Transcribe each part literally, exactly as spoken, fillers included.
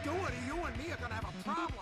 do it, or you and me are gonna have a problem.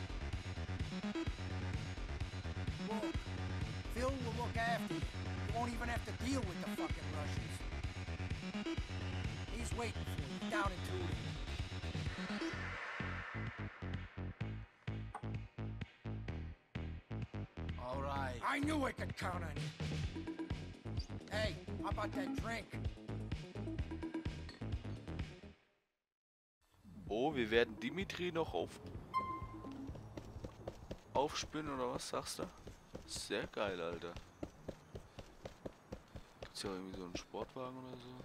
Look, Phil will look after you. You won't even have to deal with the fucking Russians. He's waiting for you down in Tooting. All right. I knew I could count on you. Hey, how about that drink? Oh, wir werden Dimitri noch auf aufspüren oder was sagst du? Sehr geil, Alter. Gibt's ja irgendwie so einen Sportwagen oder so?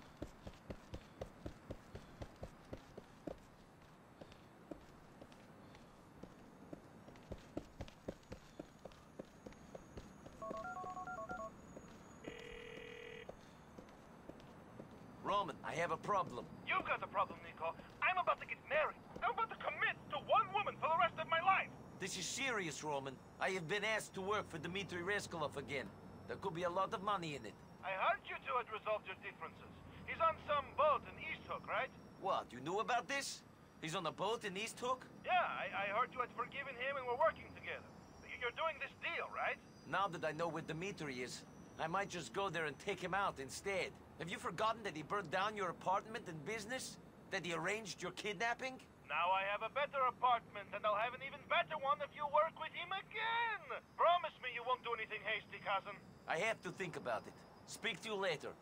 Roman, I have a problem. You've got a problem, Nico. I'm about to get married. I'm about to commit to one woman for the rest of my life. This is serious, Roman. I have been asked to work for Dmitry Reskolov again. There could be a lot of money in it. I heard you two had resolved your differences. He's on some boat in East Hook, right? What, you knew about this? He's on a boat in East Hook? Yeah, I, I heard you had forgiven him and we're working together. You're doing this deal, right? Now that I know where Dmitry is, I might just go there and take him out instead. Have you forgotten that he burned down your apartment and business? That he arranged your kidnapping? Now I have a better apartment, and I'll have an even better one if you work with him again! Promise me you won't do anything hasty, cousin. I have to think about it. Speak to you later.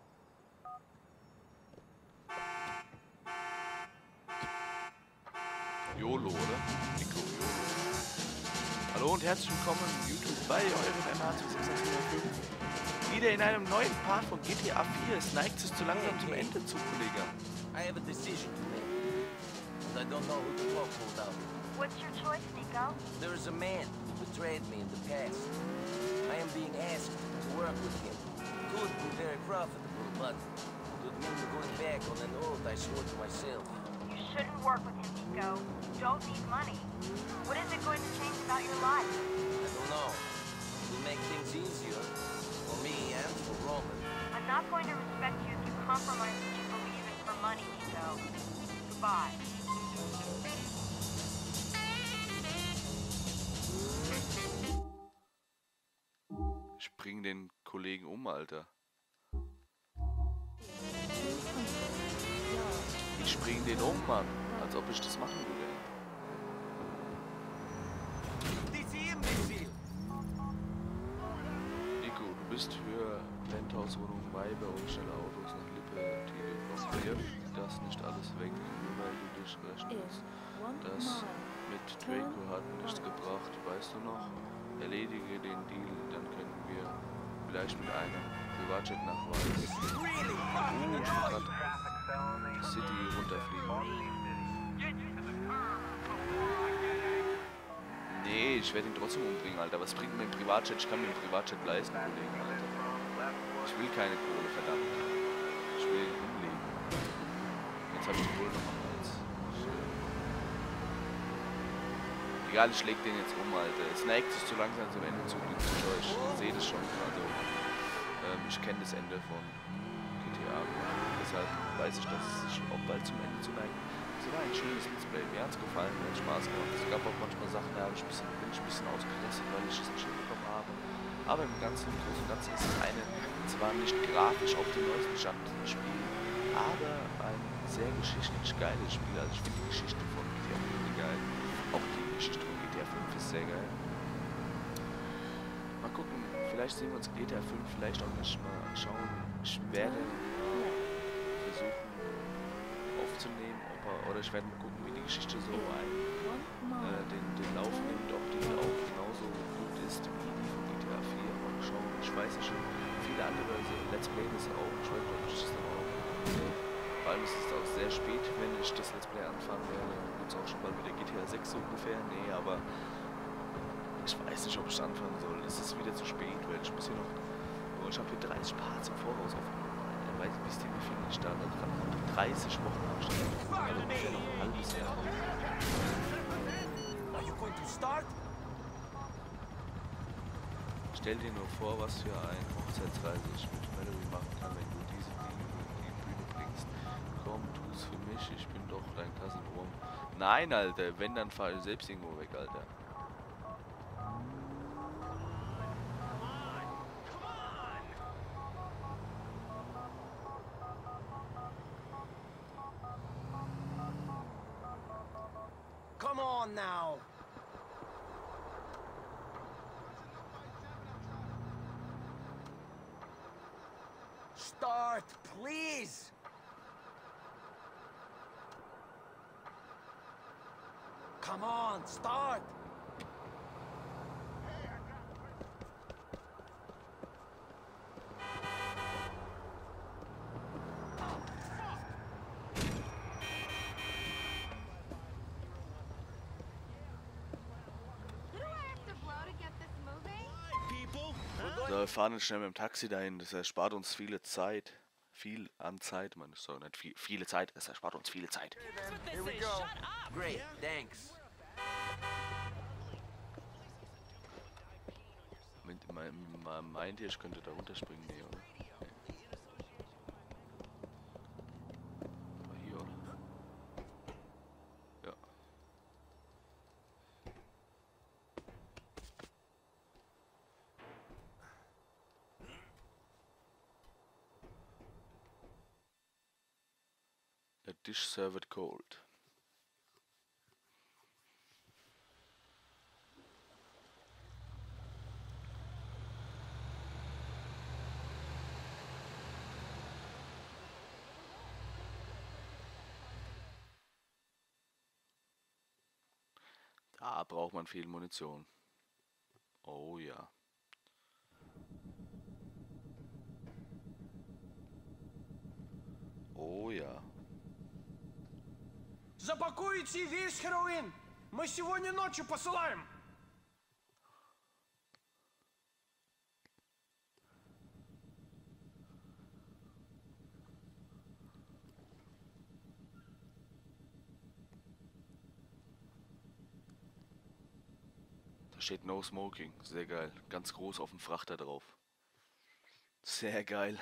YOLO, oder? Nico, YOLO. Hallo und herzlich willkommen YouTube bei eurem M H sechs eins null fünf. Wieder in einem neuen Part von G T A vier. Es neigt sich zu langsam zum Ende zu, Kollege. I have a decision to make, and I don't know who to talk to about it. What's your choice, Nico? There is a man who betrayed me in the past. I am being asked to work with him. Could be very profitable, but could mean going back on an oath I swore to myself. You shouldn't work with him, Nico. You don't need money. What is it going to change about your life? I don't know. It will make things easier for me and for Roman. I'm not going to respect you if you compromise what you believe in for money, Nico. Goodbye. Ich bring den Kollegen um, Alter. Ich bring den um, Mann. Als ob ich das machen würde. Nico, du bist für Penthouse-Wohnungen, Weiber und schnelle Autos nach Lippe, die Wirf das nicht alles weg, nur weil du dich rechnest. Das mit Draco hat nichts gebracht, weißt du noch? Erledige den Deal, dann können wir vielleicht mit einem Privatjet nach Weiß uh, City runterfliegen. Nee, ich werde ihn trotzdem umbringen, Alter. Was bringt mir ein Privatjet? Ich kann mir ein Privatjet leisten, Kollegen, Alter. Ich will keine Kohle, verdammt. Ich will ihn umlegen. Jetzt habe ich die Kohle noch am Hals. Egal, ich leg den jetzt um, Alter. Es neigt sich zu langsam zum Ende zu, ich sehe das schon. Also, ähm, ich kenne das Ende von G T A. Deshalb weiß ich, dass es sich auch bald zum Ende zu neigen. Es war ein schönes Let's Play. Mir hat es gefallen, mir hat Spaß gemacht. Es gab auch manchmal Sachen, da habe ich ein bisschen, bin ich ein bisschen ausgerastet, weil ich es nicht hinbekommen habe. Aber im Ganzen, im Großen und Ganzen ist es eine, zwar nicht grafisch auf dem neuesten Stand Spiel, aber ein sehr geschichtlich geiles Spiel. Also ich finde die Geschichte von G T A fünf geil. Auch die Geschichte von G T A fünf ist sehr geil. Mal gucken, vielleicht sehen wir uns G T A fünf vielleicht auch nicht mal anschauen. Ich werde versuchen aufzunehmen, ob er, oder ich werde mal gucken, wie die Geschichte so ein, äh, den, den Lauf nimmt, ob die auch genauso gut ist wie die von G T A vier. Mal schauen, ich weiß nicht, viele andere Let's Play das auch, ich weiß nicht, ob ich das dann auch. Vor allem ist es auch sehr spät, wenn ich das Let's Play anfangen werde. Jetzt auch schon mal wieder G T A sechs so ungefähr. Nee, aber ich weiß nicht, ob ich anfangen soll. Es ist wieder zu spät, weil ich muss hier noch. Oh, ich habe hier dreißig Parts im Voraus aufgenommen. Er weiß nicht, wie viel ich da noch dran habe. dreißig Wochen habe ich da. Also ungefähr noch ein halbes Jahr. Are you going to start? Stell dir nur vor, was für eine Hochzeitsreise ich mit Mallory machen kann, wenn du diese Dinge über die Bühne bringst. Komm, tu's für mich, ich bin doch dein Cousin Rom. Nein, Alter. Wenn, dann fahr ich selbst irgendwo weg, Alter. Come on now. Start, please. Come on, start. So, wir fahren jetzt schnell mit dem Taxi dahin. Das erspart uns viele Zeit. Viel an Zeit, man. So, nicht viel, viele Zeit. Das erspart uns viele Zeit. Here we go. Great, thanks. Meint, mein, mein, meint ihr, ich könnte da runterspringen? Nee, oder? Nee. Aber hier, oder? Ja. A dish served cold. Da braucht man viel Munition. Oh ja. Oh ja. Запакуйте весь хероин! Мы сегодня ночью посылаем! Da steht No Smoking. Sehr geil. Ganz groß auf dem Frachter drauf. Sehr geil.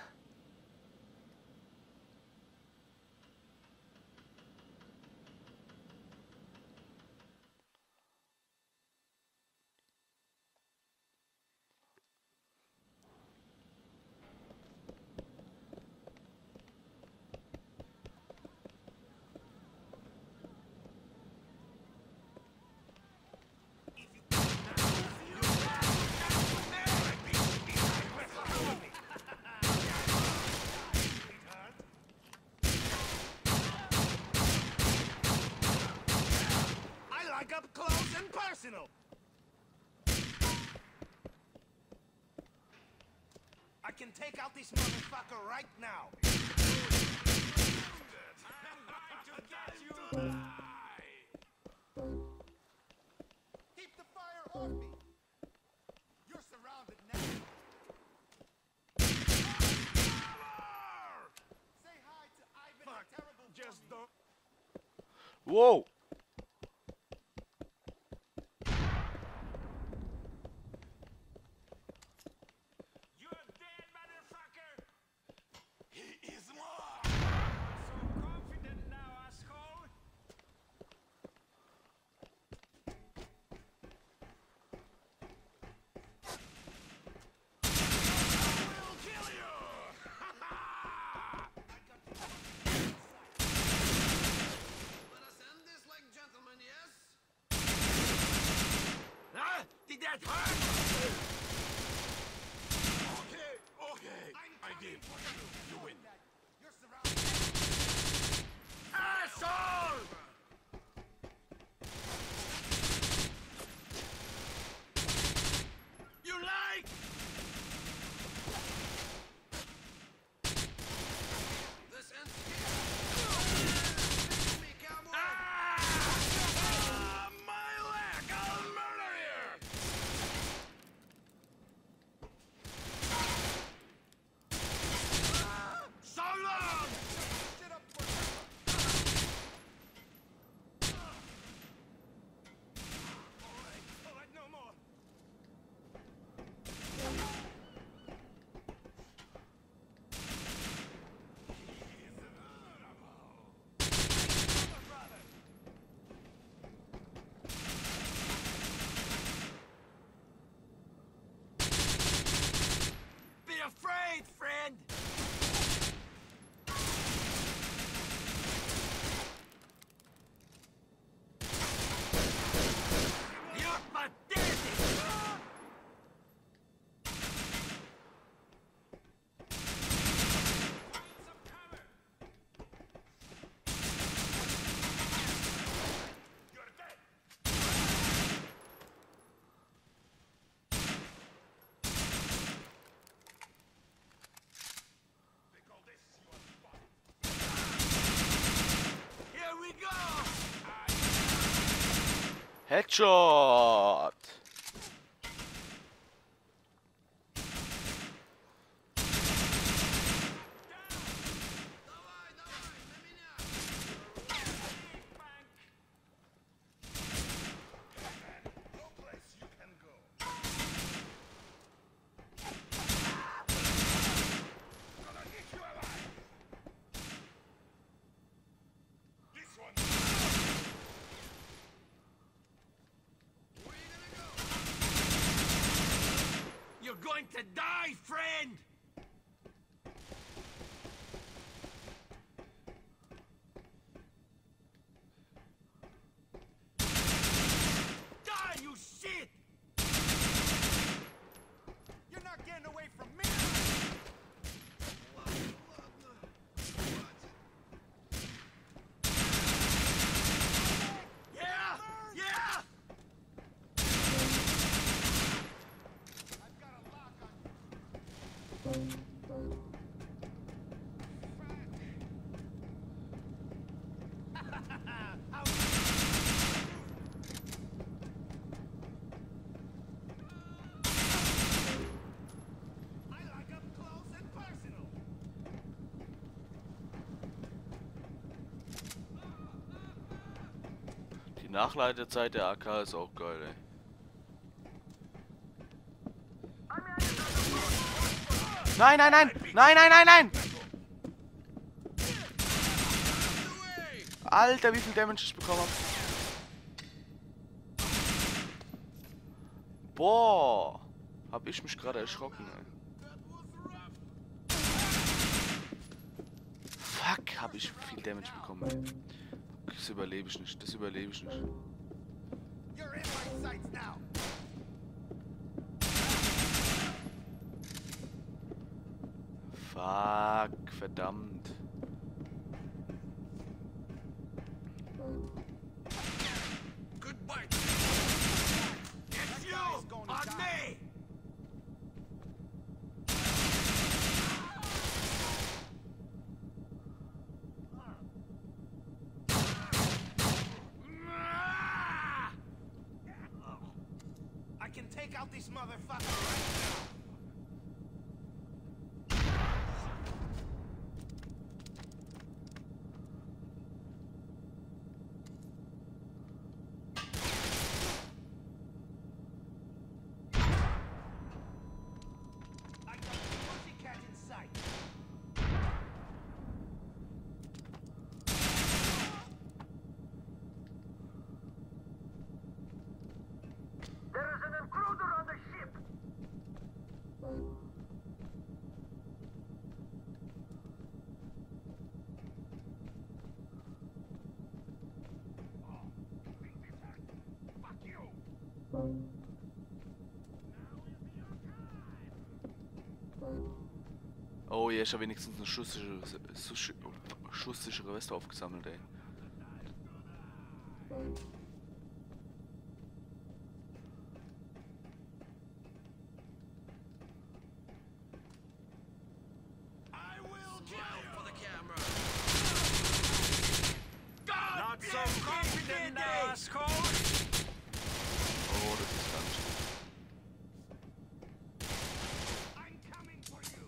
Up close and personal. I can take out this motherfucker right now. Keep the fire on me. You're surrounded now. Say hi to Ivan the Terrible. Just don't. Wow. Did that hurt? Okay, okay. I give. You win. You're surrounded. Asshole! You like? This ends here. Me, cowboy. Ah! My leg! I'll murder you! Headshot! You're going to die, friend! Die, you shit! You're not getting away from me! Yeah! Yeah! I've got a lock on you. I like up close and personal. Die Nachladezeit der A K ist auch geil, ey. Nein, nein, nein! Nein, nein, nein, nein! Alter, wie viel Damage ich bekommen habe. Boah! Hab ich mich gerade erschrocken, ey. Fuck, hab ich viel Damage bekommen, ey. Das überlebe ich nicht, das überlebe ich nicht. You're in my sights now. Fuck, verdammt. Goodbye! It's you! On me! I can take out this motherfucker right now. I got a pussycat in sight. There is an intruder on the ship! Fuck you. Oh, ja, ich habe wenigstens eine schusssichere, schusssichere Weste aufgesammelt, ey. I will kill you for the camera! Not so confident, asshole. Oh, das ist ganz schön. I'm coming for you.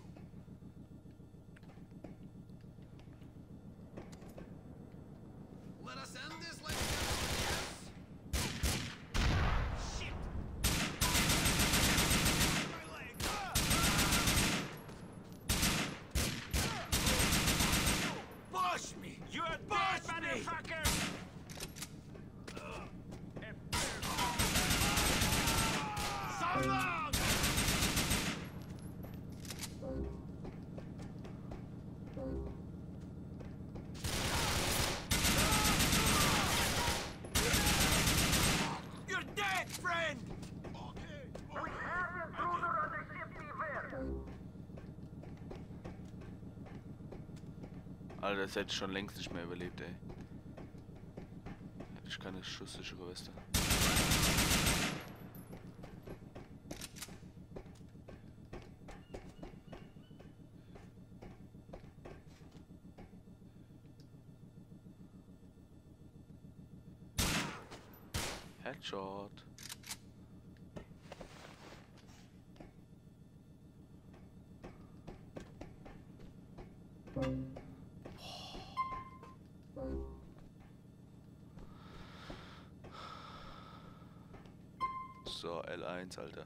Let us end this like yes? Shit. My leg. Push me! You're dead, Push me! motherfucker. So long. You're dead, friend! We have intruder on the ship, beware! Alter, das hätte ich schon längst nicht mehr überlebt, ey. Hätte ich keine schusssichere Weste. Headshot. So, L eins, Alter.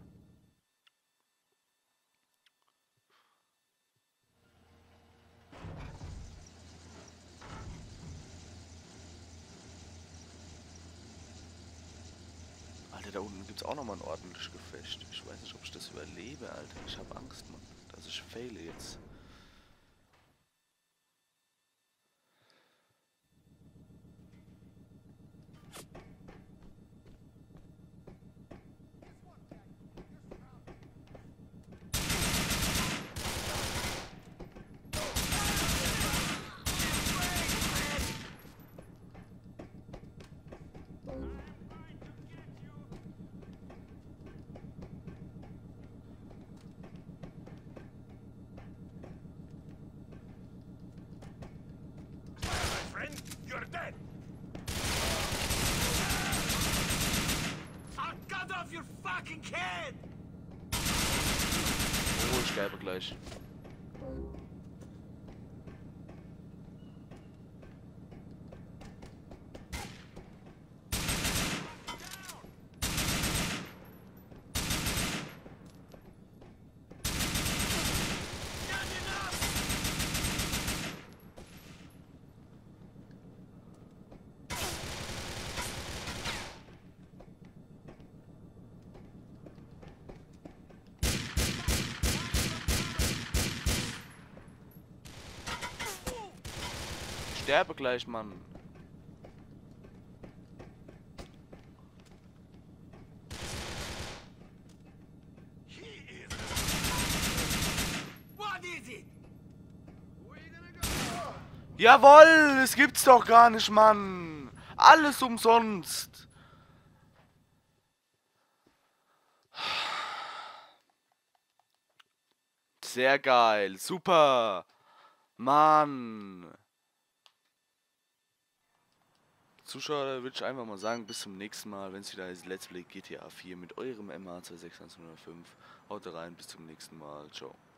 Alter, da unten gibt's auch nochmal ein ordentliches Gefecht. Ich weiß nicht, ob ich das überlebe, Alter. Ich habe Angst, Mann, dass ich faile jetzt. Friend, you're dead. I'll cut off your fucking head. Oh, ich sterbe gleich. Ich sterbe gleich, Mann. What is it? Jawohl, es gibt's doch gar nicht, Mann. Alles umsonst. Sehr geil, super. Mann. Zuschauer, würde ich einfach mal sagen, bis zum nächsten Mal, wenn es wieder heißt Let's Play G T A vier mit eurem M H zwei sechs eins null fünf. Haut rein, bis zum nächsten Mal. Ciao.